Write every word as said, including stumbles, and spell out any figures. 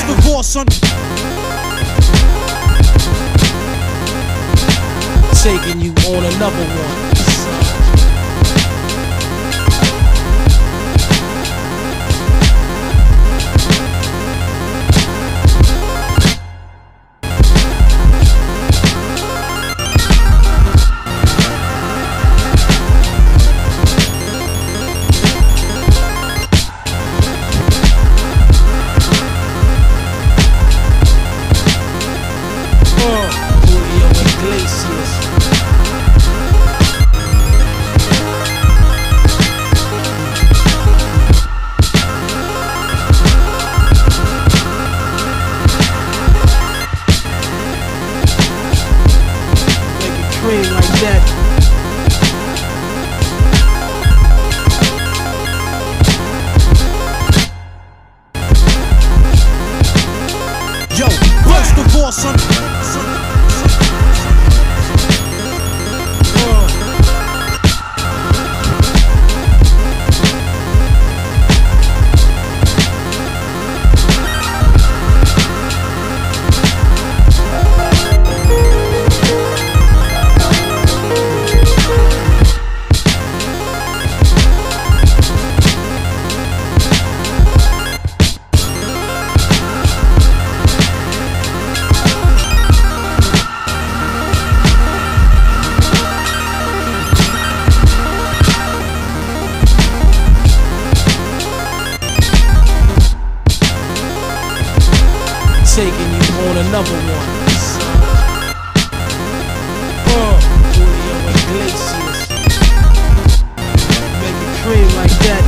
First of all, son, taking you on another one. Like that. Yo, first of all, son, taking you on another one. Uh, Julio Iglesias, make it cream like that.